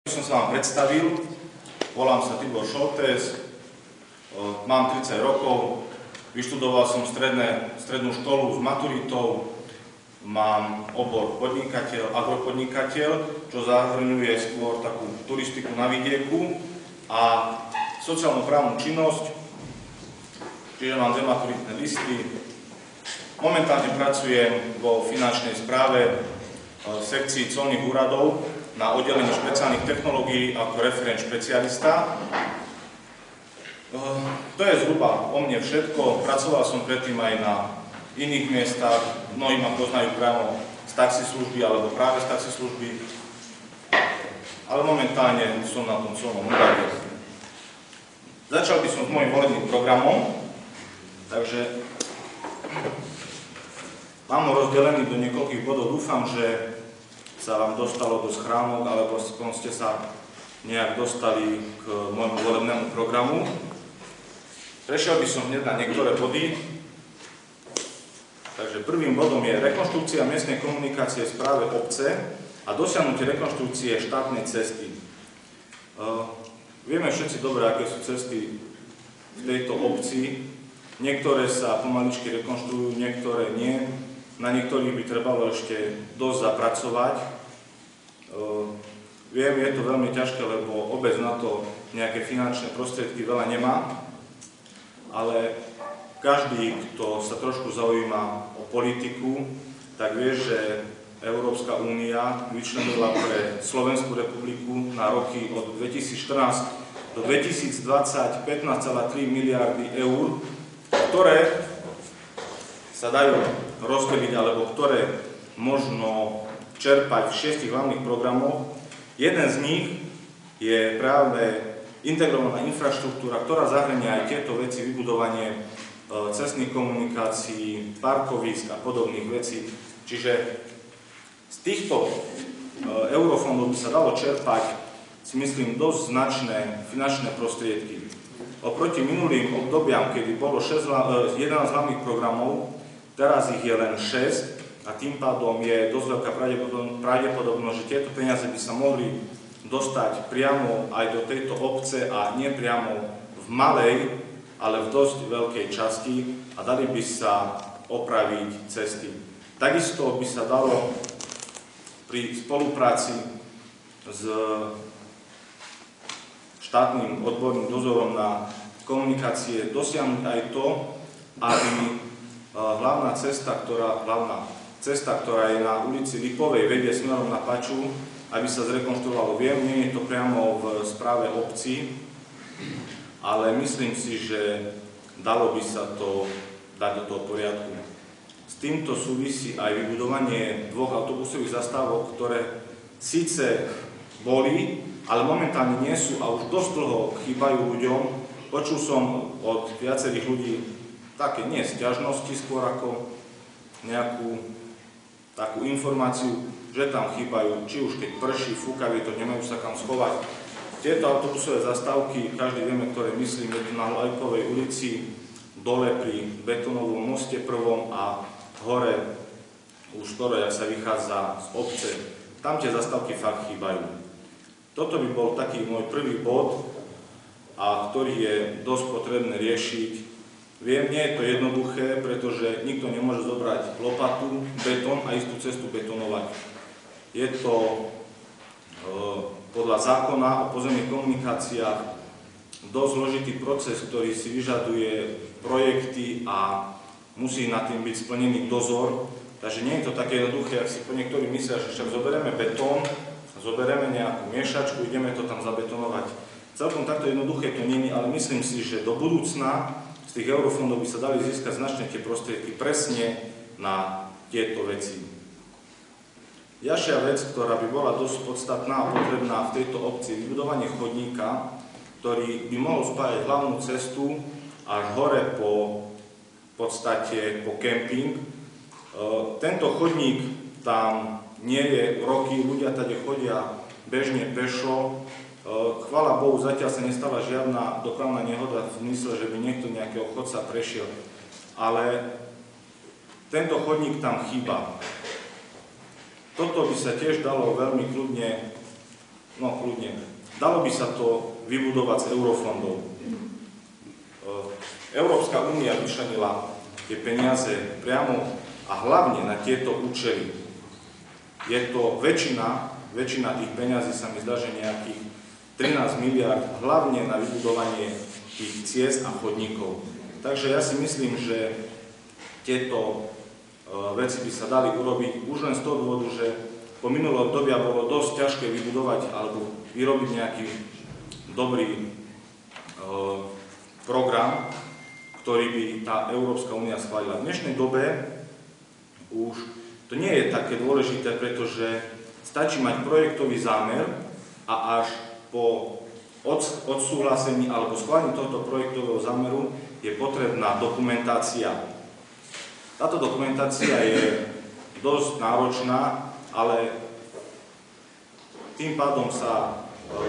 Som sa vám predstavil, volám sa Tibor Šoltés, mám 30 rokov, vyštudoval som strednú školu s maturitou, mám obor podnikateľ, agropodnikateľ, čo zahrňuje skôr takú turistiku na vidieku a sociálno-právnu činnosť, čiže mám 2 maturitné listy. Momentálne pracujem vo finančnej správe v sekcii colných úradov na oddelení špeciálnych technológií ako referent špecialista. To je zhruba o mne všetko. Pracoval som predtým aj na iných miestach. Mnohí ma poznajú priamo z taxislužby alebo práve z taxislužby. Ale momentálne som na tom colnom úrade. Začal by som s môjim volebným programom. Takže mám ho rozdelený do niekoľkých bodov. Dúfam, že sa vám dostalo do schránok, alebo ste sa nejak dostali k môjmu volebnému programu. Prešiel by som hneď na niektoré body. Takže prvým bodom je rekonštrukcia miestnej komunikácie v správe obce a dosiahnutie rekonštrukcie štátnej cesty. Vieme všetci dobre, aké sú cesty v tejto obci. Niektoré sa pomaličky rekonštruujú, niektoré nie. Na niektorých by trebalo ešte dosť zapracovať. Viem, je to veľmi ťažké, lebo obec na to nejaké finančné prostriedky veľa nemá, ale každý, kto sa trošku zaujíma o politiku, tak vie, že Európska únia vyčlenila pre Slovenskú republiku na roky od 2014 do 2020 15,3 miliardy eur, ktoré sa dajú rozdeliť, alebo ktoré možno čerpať v 6 hlavných programoch. Jeden z nich je práve integrovaná infraštruktúra, ktorá zahŕňa aj tieto veci, vybudovanie cestných komunikácií, parkovísk a podobných vecí. Čiže z týchto eurofondov by sa dalo čerpať, si myslím, dosť značné finančné prostriedky. Oproti minulým obdobiam, kedy bolo 11 hlavných programov, teraz ich je len 6 a tým pádom je dosť veľká pravdepodobnosť, že tieto peniaze by sa mohli dostať priamo aj do tejto obce a nie priamo v malej, ale v dosť veľkej časti a dali by sa opraviť cesty. Takisto by sa dalo pri spolupráci s štátnym odborným dozorom na komunikácie dosiahnuť aj to, aby hlavná cesta, ktorá je na ulici Lipovej, vedie smerom na Paču, aby sa zrekonštruovalo. Viem, nie je to priamo v správe obci, ale myslím si, že dalo by sa to dať do toho poriadku. S týmto súvisí aj vybudovanie 2 autobusových zastávok, ktoré síce boli, ale momentálne nie sú a už dosť dlho chýbajú ľuďom. Počul som od viacerých ľudí také nie sťažnosti, skôr ako nejakú takú informáciu, že tam chýbajú, či už keď prší, fúka vietor, nemajú sa kam schovať. Tieto autobusové zastávky, každý vieme, ktoré myslím, je to na Lajpovej ulici, dole pri betónovom moste prvom a hore už skoro, jak sa vychádza z obce. Tam tie zastávky fakt chýbajú. Toto by bol taký môj prvý bod, a ktorý je dosť potrebné riešiť. Viem, nie je to jednoduché, pretože nikto nemôže zobrať lopatu, betón a istú cestu betonovať. Je to podľa zákona o pozemných komunikáciách dosť zložitý proces, ktorý si vyžaduje projekty a musí nad tým byť splnený dozor. Takže nie je to také jednoduché, ak si po niektorí myslia, že však zoberieme betón, zoberieme nejakú miešačku, ideme to tam zabetonovať. Celkom takto jednoduché to nie je, ale myslím si, že do budúcna z tých eurofondov by sa dali získať značne tie prostriedky presne na tieto veci. Ďalšia vec, ktorá by bola dosť podstatná a potrebná v tejto obci, je vybudovanie chodníka, ktorý by mohol spájať hlavnú cestu až hore po kemping. Tento chodník tam nie je roky, ľudia tady chodia bežne pešo. Chvála Bohu, zatiaľ sa nestala žiadna dopravná nehoda v zmysle, že by niekto nejakého chodca prešiel. Ale tento chodník tam chýba. Toto by sa tiež dalo veľmi kľudne no kľudne, dalo by sa to vybudovať z eurofondov. Európska únia vyčlenila tie peniaze priamo a hlavne na tieto účely. Je to väčšina tých peniazí sa mi zdá, že nejakých 13 miliard, hlavne na vybudovanie tých ciest a chodníkov. Takže ja si myslím, že tieto veci by sa dali urobiť už len z toho dôvodu, že po minulom obdobia bolo dosť ťažké vybudovať alebo vyrobiť nejaký dobrý program, ktorý by tá Európska únia schválila. V dnešnej dobe už to nie je také dôležité, pretože stačí mať projektový zámer a až po odsúhlasení alebo schválení tohto projektového zámeru je potrebná dokumentácia. Táto dokumentácia je dosť náročná, ale tým pádom sa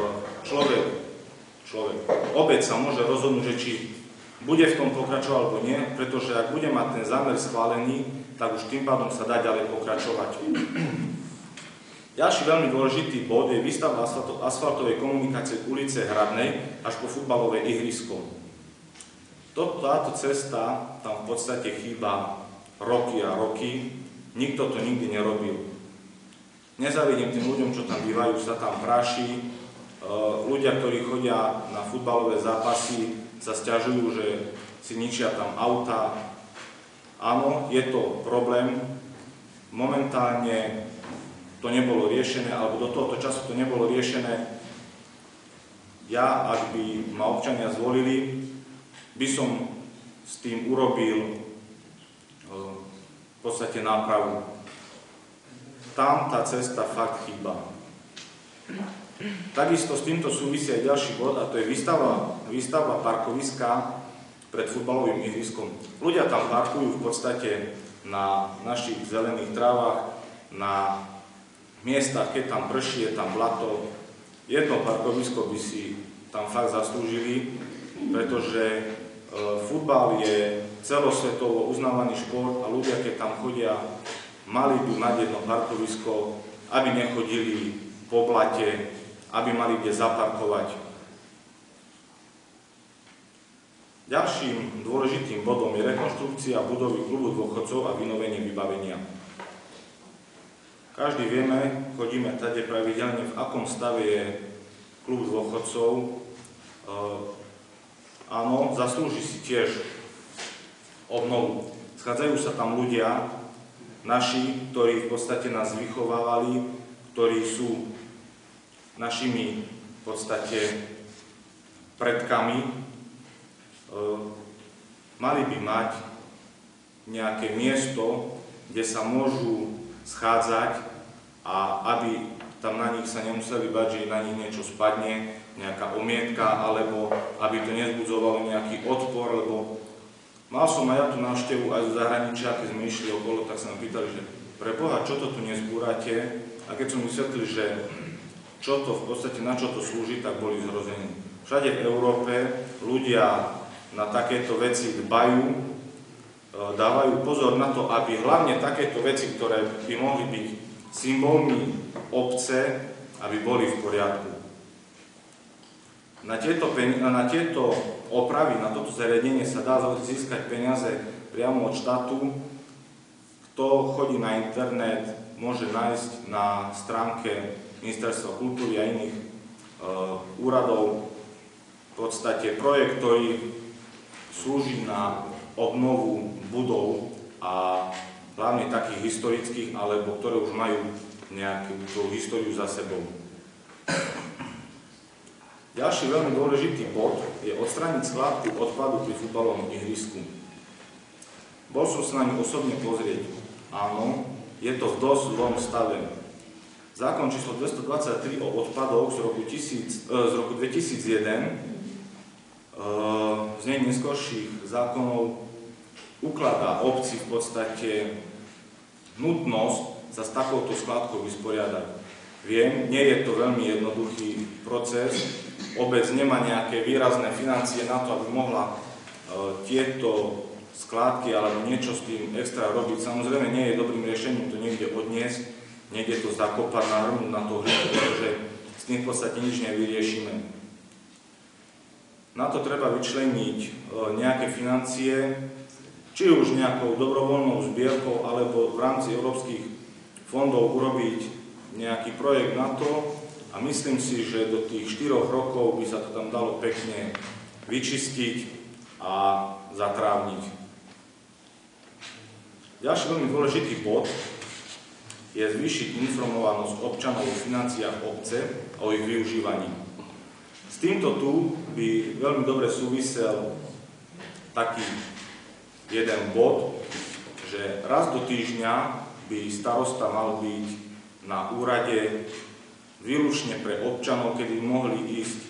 obec sa môže rozhodnúť, že či bude v tom pokračovať alebo nie, pretože ak bude mať ten zámer schválený, tak už tým pádom sa dá ďalej pokračovať. Ďalší veľmi dôležitý bod je výstavba asfaltovej komunikácie k ulice Hradnej až po futbalové ihrisko. Táto cesta tam v podstate chýba roky a roky, nikto to nikdy nerobil. Nezávidím tým ľuďom, čo tam bývajú, sa tam práši, ľudia, ktorí chodia na futbalové zápasy, sa sťažujú, že si ničia tam auta. Áno, je to problém. Momentálne to nebolo riešené, alebo do tohoto času to nebolo riešené. Ja, ak by ma občania zvolili, by som s tým urobil v podstate nápravu. Tam tá cesta fakt chýba. Takisto s týmto súvisí aj ďalší bod, a to je výstavba parkoviska pred futbalovým ihriskom. Ľudia tam parkujú v podstate na našich zelených trávach, na miestach, keď tam prší, je tam blato. Jedno parkovisko by si tam fakt zaslúžili, pretože futbal je celosvetovo uznávaný šport a ľudia, keď tam chodia, mali by mať jedno parkovisko, aby nechodili po blate, aby mali kde zaparkovať. Ďalším dôležitým bodom je rekonštrukcia budovy klubu dôchodcov a vynovenie vybavenia. Každý vieme, chodíme tady pravidelne, v akom stave je klub dôchodcov. Áno, zaslúži si tiež obnovu. Schádzajú sa tam ľudia, naši, ktorí v podstate nás vychovávali, ktorí sú našimi v podstate predkami, mali by mať nejaké miesto, kde sa môžu schádzať a aby tam na nich sa nemuseli bať, že na nich niečo spadne, nejaká omietka, alebo aby to nezbudzovalo nejaký odpor, lebo mal som aj ja tú návštevu aj zo zahraničia, keď sme išli okolo, tak sa ma pýtali, že pre Boha, čo to tu nezbúrate? A keď som vysvetlil, že čo to v podstate, na čo to slúži, tak boli zhrození. Všade v Európe ľudia na takéto veci dbajú, dávajú pozor na to, aby hlavne takéto veci, ktoré by mohli byť symbolmi obce, aby boli v poriadku. Na tieto opravy, na toto zariadenie sa dá získať peniaze priamo od štátu. Kto chodí na internet, môže nájsť na stránke Ministerstva kultúry a iných úradov v podstate projekt, ktorý slúži na obnovu budov a hlavne takých historických, alebo ktoré už majú nejakú históriu za sebou. Ďalší veľmi dôležitý bod je odstrániť skládku odpadu pri futbalovom ihrisku. Bol som sa na ňu osobne pozrieť. Áno, je to v dosť zlom stave. Zákon číslo 223 o odpadoch z roku 2001 z nej neskorších zákonov ukladá obci v podstate nutnosť sa s takouto skládkou vysporiadať. Viem, nie je to veľmi jednoduchý proces. Obec nemá nejaké výrazné financie na to, aby mohla tieto skládky alebo niečo s tým extra robiť. Samozrejme, nie je dobrým riešením to niekde odniesť, niekde to zakopať, nahrnúť na to hlinu, pretože s tým v podstate nič nevyriešime. Na to treba vyčleniť nejaké financie, či už nejakou dobrovoľnou zbierkou, alebo v rámci európskych fondov urobiť nejaký projekt na to a myslím si, že do tých 4 rokov by sa to tam dalo pekne vyčistiť a zatrávniť. Ďalší veľmi dôležitý bod je zvýšiť informovanosť občanov o financiách obce a o ich využívaní. S týmto tu by veľmi dobre súvisel taký jeden bod, že raz do týždňa by starosta mal byť na úrade výlučne pre občanov, kedy mohli ísť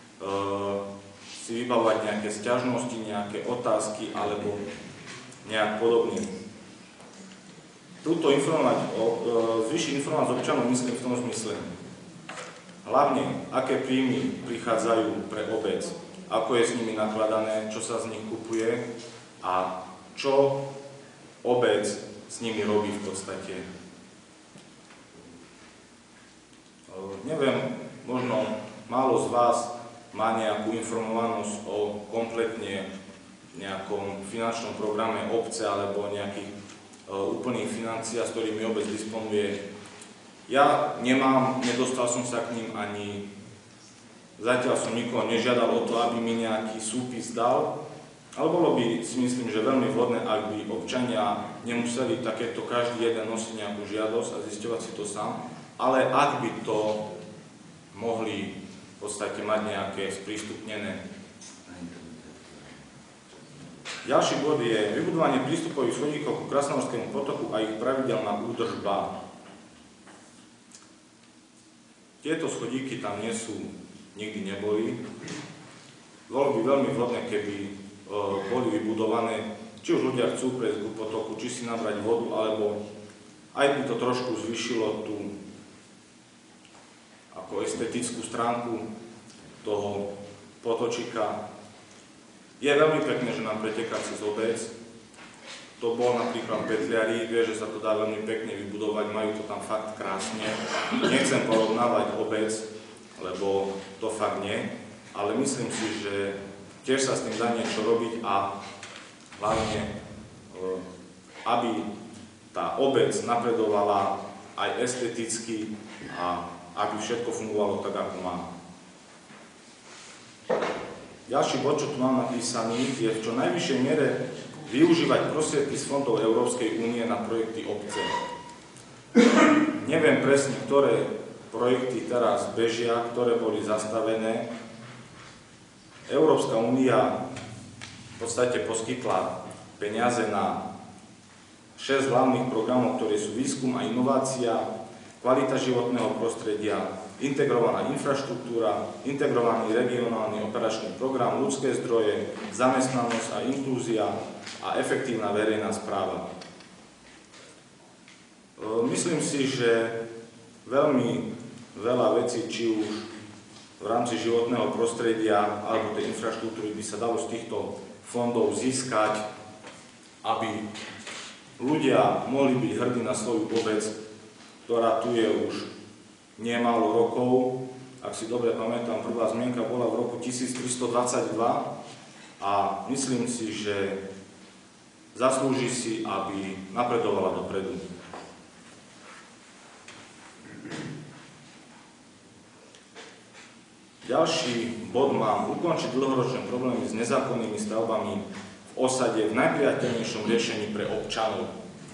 si vybavovať nejaké sťažnosti, nejaké otázky alebo nejak podobne. Túto zvýšiť informovať občanov myslím v tom zmysle. Hlavne, aké príjmy prichádzajú pre obec, ako je s nimi nakladané, čo sa z nich kupuje a čo obec s nimi robí v podstate. Neviem, možno málo z vás má nejakú informovanosť o kompletne nejakom finančnom programe obce alebo nejakých úplných financiách, s ktorými obec disponuje. Ja nemám, nedostal som sa k ním ani zatiaľ som nikoho nežiadal o to, aby mi nejaký súpis dal, ale bolo by si myslím, že veľmi vhodné, ak by občania nemuseli takéto každý jeden nosiť nejakú žiadosť a zisťovať si to sám, ale ak by to mohli v podstate mať nejaké sprístupnené. Ďalší bod je vybudovanie prístupových schodíkov ku Krasnohorskému potoku a ich pravidelná údržba. Tieto schodíky tam nie sú, nikdy neboli. Bolo by veľmi vhodné, keby boli vybudované, či už ľudia chcú prejsť ku potoku, či si nabrať vodu, alebo aj by to trošku zvýšilo tú ako estetickú stránku toho potočika. Je veľmi pekné, že nám preteká cez obec. To bol napríklad Petliari, vie, že sa to dá veľmi pekne vybudovať, majú to tam fakt krásne. Nechcem porovnávať obec, lebo to fakt nie, ale myslím si, že tiež sa s tým dá niečo robiť a hlavne, aby tá obec napredovala aj esteticky a aby všetko fungovalo tak, ako má. Ďalší bod, čo tu mám napísaný, je v čo najvyššej miere využívať prostriedky z fondov Európskej únie na projekty obce. Neviem presne, ktoré projekty teraz bežia, ktoré boli zastavené. Európska únia v podstate poskytla peniaze na 6 hlavných programov, ktoré sú výskum a inovácia, kvalita životného prostredia, integrovaná infraštruktúra, integrovaný regionálny operačný program, ľudské zdroje, zamestnanosť a inklúzia a efektívna verejná správa. Myslím si, že veľmi veľa vecí, či už v rámci životného prostredia alebo tej infraštruktúry by sa dalo z týchto fondov získať, aby ľudia mohli byť hrdí na svoju obec, ktorá tu je už nemálo rokov. Ak si dobre pamätám, prvá zmienka bola v roku 1322 a myslím si, že zaslúži si, aby napredovala dopredu. Ďalší bod mám ukončiť dlhoročné problémy s nezákonnými stavbami v osade v najpriateľnejšom riešení pre občanov.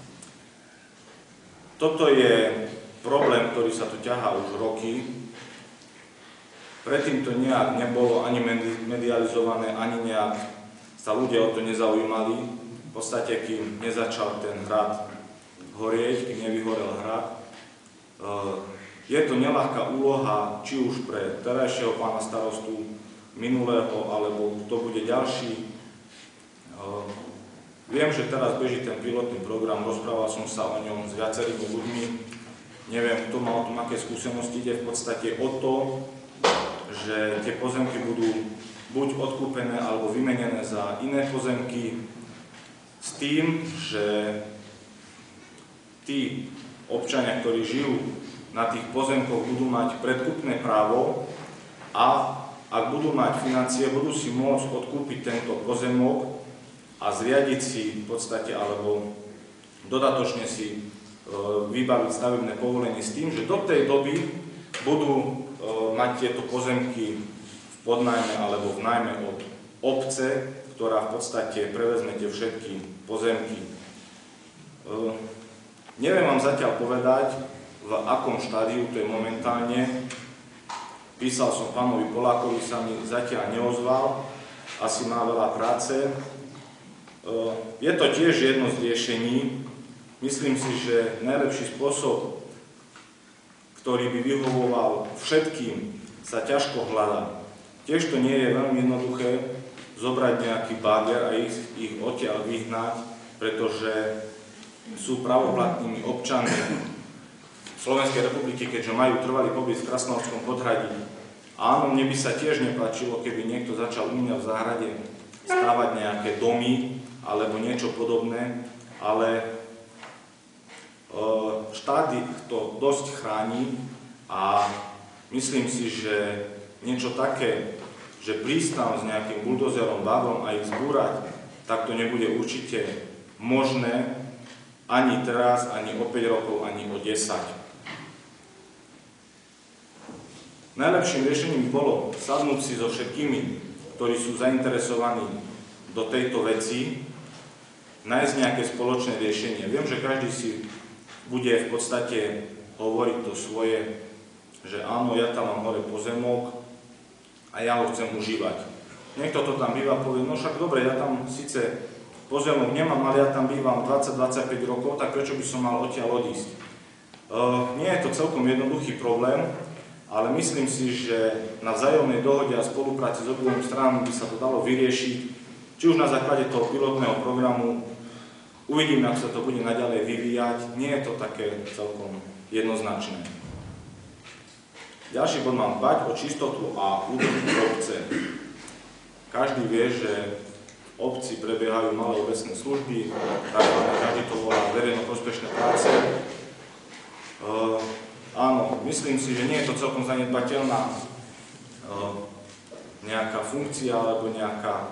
Toto je problém, ktorý sa tu ťahá už roky. Predtým to nejak nebolo ani medializované, ani nejak sa ľudia o to nezaujímali. V podstate, kým nezačal ten hrad horieť, kým nevyhorel hrad. Je to neľahká úloha, či už pre terajšieho pána starostu, minulého, alebo to bude ďalší. Viem, že teraz beží ten pilotný program, rozprával som sa o ňom s viacerými ľuďmi. Neviem, kto má o tom aké skúsenosti. Ide v podstate o to, že tie pozemky budú buď odkúpené alebo vymenené za iné pozemky s tým, že tí občania, ktorí žijú na tých pozemkoch budú mať predkupné právo a ak budú mať financie, budú si môcť odkúpiť tento pozemok a zriadiť si v podstate, alebo dodatočne si vybaviť stavebné povolenie s tým, že do tej doby budú mať tieto pozemky v podnájme alebo v nájme od obce, ktorá v podstate prevezme tie všetky pozemky. Neviem vám zatiaľ povedať, v akom štádiu to je momentálne. Písal som pánovi Polákovi, sa mi zatiaľ neozval, asi má veľa práce. Je to tiež jedno z riešení. Myslím si, že najlepší spôsob, ktorý by vyhovoval všetkým, sa ťažko hľadá. Tiež to nie je veľmi jednoduché zobrať nejaký bager a ich odtiaľ vyhnať, pretože sú pravoplatnými občanmi Slovenskej republiky, keďže majú trvalý pobyt v Krasnohorskom podhradí. Áno, mne by sa tiež nepáčilo, keby niekto začal u mňa v záhrade stavať nejaké domy alebo niečo podobné, ale štát to dosť chráni a myslím si, že niečo také, že prísť tam s nejakým buldozerom, vágom a ich zbúrať, tak to nebude určite možné ani teraz, ani o 5 rokov, ani o 10. Najlepším riešením by bolo sadnúť si so všetkými, ktorí sú zainteresovaní do tejto veci, nájsť nejaké spoločné riešenie. Viem, že každý si bude v podstate hovoriť to svoje, že áno, ja tam mám hore pozemok a ja ho chcem užívať. Niekto to tam býva a povie, no však dobre, ja tam síce pozemok nemám, ale ja tam bývam 20-25 rokov, tak prečo by som mal odtiaľ odísť? Nie je to celkom jednoduchý problém, ale myslím si, že na vzájomnej dohode a spolupráci s oboma stranami by sa to dalo vyriešiť, či už na základe toho pilotného programu. Uvidíme, ako sa to bude naďalej vyvíjať. Nie je to také celkom jednoznačné. Ďalší bod mám dbať o čistotu a údržbu obce. Každý vie, že v obci prebiehajú malé obecné služby, každý to volá verejno-prospešné práce. Áno, myslím si, že nie je to celkom zanedbateľná nejaká funkcia alebo nejaká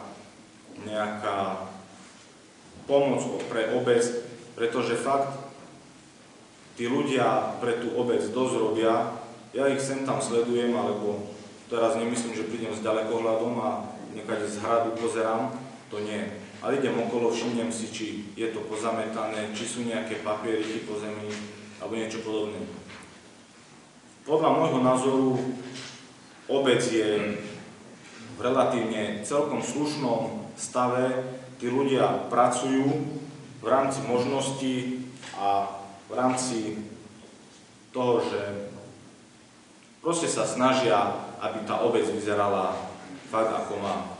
pomoc pre obec, pretože fakt tí ľudia pre tú obec dosť robia. Ja ich sem tam sledujem, alebo teraz nemyslím, že prídem s ďalekohľadom a niekade z hradu pozerám, to nie. Ale idem okolo, všimnem si, či je to pozametané, či sú nejaké papieriky po zemi, alebo niečo podobné. Podľa môjho názoru obec je v relatívne celkom slušnom stave. Tí ľudia pracujú v rámci možností a v rámci toho, že proste sa snažia, aby tá obec vyzerala fakt ako má.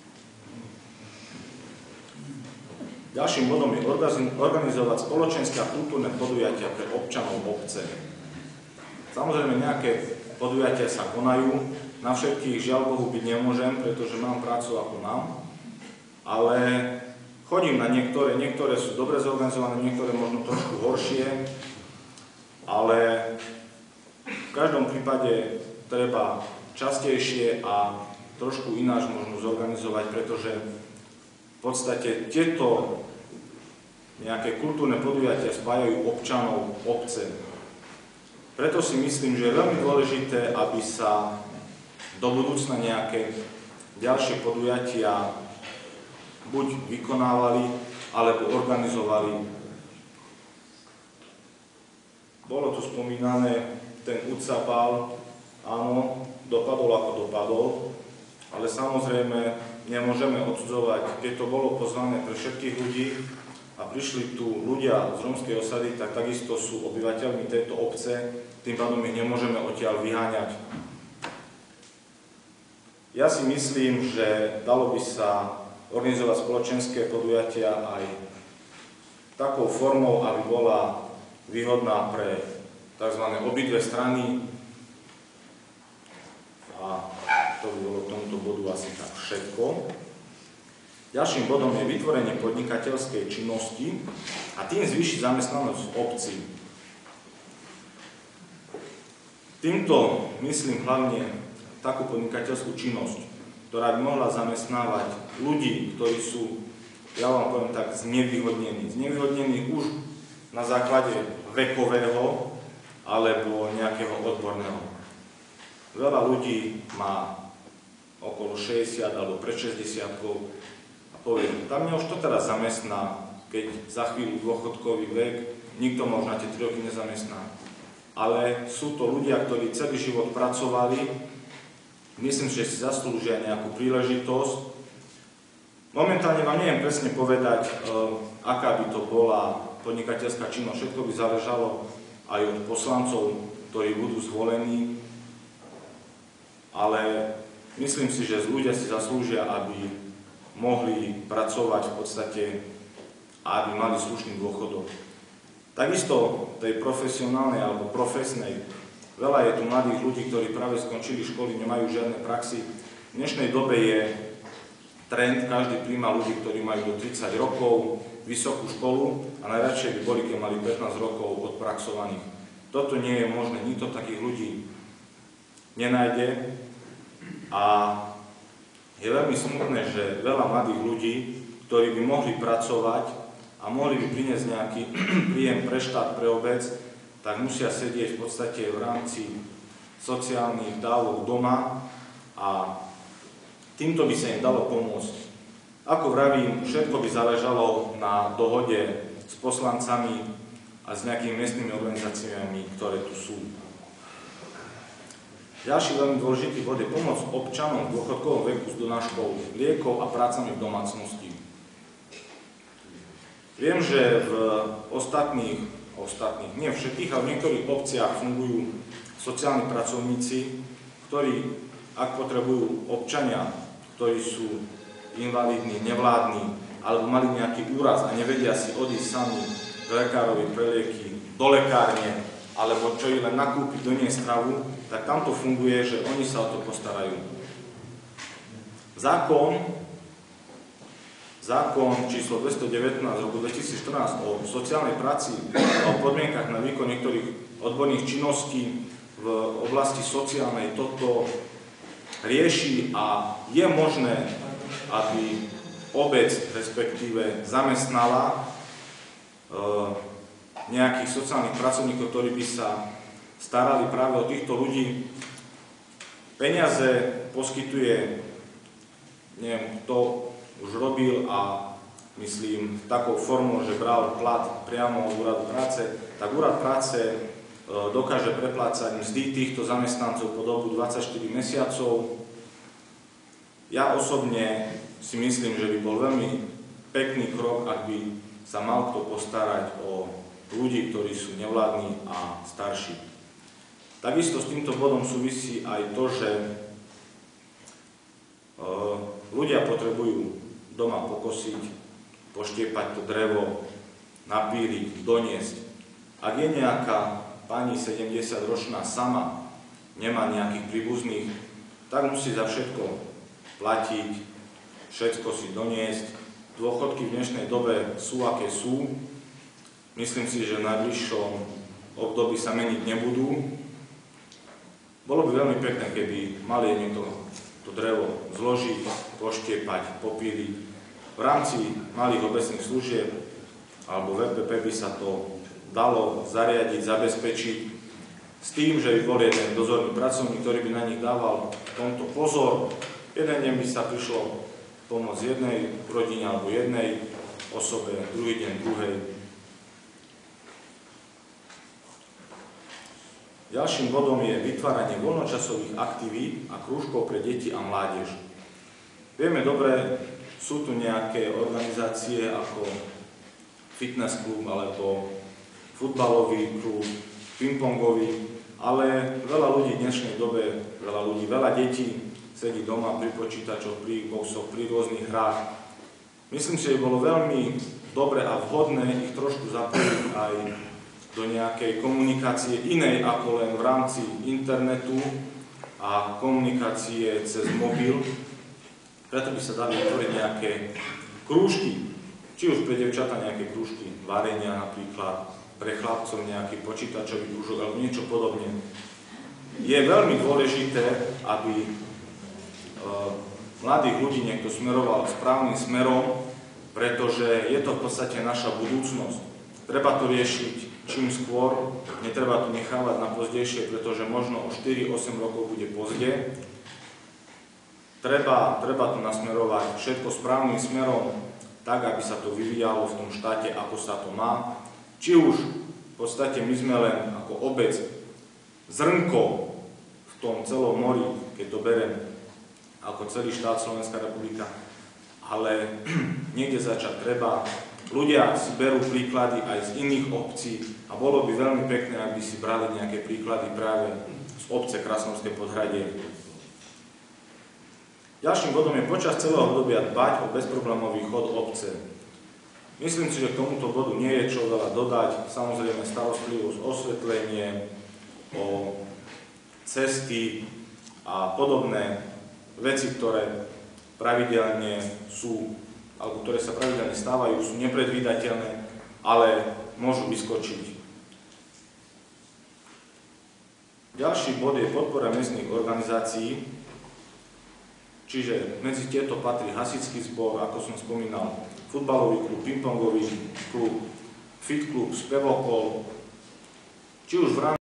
Ďalším bodom je organizovať spoločenské a kultúrne podujatia pre občanov obce. Samozrejme, nejaké podujatia sa konajú, na všetkých žiaľ Bohu byť nemôžem, pretože mám prácu ako mám. Ale chodím na niektoré sú dobre zorganizované, niektoré možno trošku horšie, ale v každom prípade treba častejšie a trošku ináč možno zorganizovať, pretože v podstate tieto nejaké kultúrne podujatia spájajú občanov obce. Preto si myslím, že je veľmi dôležité, aby sa do budúcna nejaké ďalšie podujatia buď vykonávali, alebo organizovali. Bolo tu spomínané, ten UCAPAL, áno, dopadol ako dopadol, ale samozrejme nemôžeme odsudzovať, keď to bolo pozvané pre všetkých ľudí a prišli tu ľudia z rómskej osady, tak takisto sú obyvateľmi tejto obce, tým pádom ich nemôžeme odtiaľ vyháňať. Ja si myslím, že dalo by sa organizovať spoločenské podujatia aj takou formou, aby bola výhodná pre tzv. Obidve strany. A to by bolo k tomuto bodu asi tak všetko. Ďalším bodom je vytvorenie podnikateľskej činnosti a tým zvýšiť zamestnanosť v obci. Týmto myslím hlavne takú podnikateľskú činnosť, ktorá by mohla zamestnávať ľudí, ktorí sú, ja vám poviem tak, znevýhodnení. Znevýhodnení už na základe vekového alebo nejakého odborného. Veľa ľudí má okolo 60 alebo pred 60 a povie, tam mňa už to teraz zamestná, keď za chvíľu dôchodkový vek, nikto možno tie 3 roky nezamestná. Ale sú to ľudia, ktorí celý život pracovali, myslím, že si zaslúžia nejakú príležitosť. Momentálne vám neviem presne povedať, aká by to bola podnikateľská činnosť. Všetko by záležalo aj od poslancov, ktorí budú zvolení, ale myslím si, že ľudia si zaslúžia, aby mohli pracovať v podstate a aby mali slušný dôchodok. Takisto tej profesionálnej alebo profesnej, veľa je tu mladých ľudí, ktorí práve skončili školy, nemajú žiadne praxi. V dnešnej dobe je trend, každý príjma ľudí, ktorí majú do 30 rokov, vysokú školu a najradšej by boli, keď mali 15 rokov odpraxovaných. Toto nie je možné, nikto takých ľudí nenájde a je veľmi smutné, že veľa mladých ľudí, ktorí by mohli pracovať a mohli by priniesť nejaký príjem pre štát, pre obec, tak musia sedieť v podstate v rámci sociálnych dávok doma a týmto by sa im dalo pomôcť. Ako vravím, všetko by záležalo na dohode s poslancami a s nejakými miestnymi organizáciami, ktoré tu sú. Ďalší veľmi dôležitý bod je pomoc občanom v dôchodkovom veku s donáškou liekov a prácami v domácnosti. Viem, že v ostatných, nie všetkých, ale v niektorých obciach fungujú sociálni pracovníci, ktorí, ak potrebujú občania, ktorí sú invalidní, nevládni, alebo mali nejaký úraz a nevedia si odísť sami k lekárovi pre lieky, do lekárne, alebo čo ich len nakúpiť, doniesť stravu, tak tam to funguje, že oni sa o to postarajú. Zákon číslo 219 z roku 2014 o sociálnej práci a o podmienkach na výkon niektorých odborných činností v oblasti sociálnej toto rieši a je možné, aby obec, respektíve zamestnala nejakých sociálnych pracovníkov, ktorí by sa starali práve o týchto ľudí. Peniaze poskytuje, neviem, kto už robil a myslím takou formou, že bral plat priamo od úradu práce, tak úrad práce dokáže preplácať mzdy týchto zamestnancov po dobu 24 mesiacov. Ja osobne si myslím, že by bol veľmi pekný krok, ak by sa mal kto postarať o ľudí, ktorí sú nevládni a starší. Takisto s týmto bodom súvisí aj to, že ľudia potrebujú doma pokosiť, poštiepať to drevo, napíliť, doniesť. Ak je nejaká pani 70-ročná sama, nemá nejakých príbuzných, tak musí za všetko platiť, všetko si doniesť. Dôchodky v dnešnej dobe sú, aké sú. Myslím si, že v najbližšom období sa meniť nebudú. Bolo by veľmi pekné, keby mali niekto to drevo zložiť, poštiepať, popíliť. V rámci malých obecných služieb alebo VPP by sa to dalo zariadiť, zabezpečiť s tým, že by bol jeden dozorný pracovník, ktorý by na nich dával v tomto pozor. Jeden deň by sa prišlo pomôcť jednej rodine alebo jednej osobe, druhý deň druhej. Ďalším bodom je vytváranie voľnočasových aktivít a krúžkov pre deti a mládež. Vieme dobre, sú tu nejaké organizácie ako fitness klub alebo futbalový klub, pingpongový, ale veľa ľudí v dnešnej dobe, veľa detí sedí doma pri počítačoch, pri Xboxoch, pri rôznych hrách. Myslím si, že bolo veľmi dobre a vhodné ich trošku zapojiť aj do nejakej komunikácie inej ako len v rámci internetu a komunikácie cez mobil. Preto by sa dali vytvoriť nejaké krúžky, či už pre dievčatá nejaké krúžky varenia napríklad, pre chlapcov nejaký počítačový krúžok alebo niečo podobne. Je veľmi dôležité, aby mladých ľudí niekto smeroval správnym smerom, pretože je to v podstate naša budúcnosť. Treba to riešiť čím skôr, netreba to nechávať na pozdejšie, pretože možno o 4-8 rokov bude pozde. Treba to nasmerovať všetko správnym smerom, tak, aby sa to vyvíjalo v tom štáte, ako sa to má. Či už v podstate my sme len ako obec zrnko v tom celom mori, keď to berem ako celý štát Slovenská republika, ale niekde začať treba. Ľudia si berú príklady aj z iných obcí a bolo by veľmi pekné, aby si brali nejaké príklady práve z obce Krasnovské Podhradie. Ďalším bodom je počas celého obdobia dbať o bezproblémový chod obce. Myslím si, že k tomuto bodu nie je čo veľa dodať. Samozrejme starostlivosť, osvetlenie, o cesty a podobné veci, ktoré pravidelne sú, alebo ktoré sa pravidelne stávajú, sú nepredvídateľné, ale môžu vyskočiť. Ďalší bod je podpora miestnych organizácií, čiže medzi tieto patrí hasičský zbor, ako som spomínal, futbalový klub, pingpongový klub, fit klub, spevokol, či už v rámci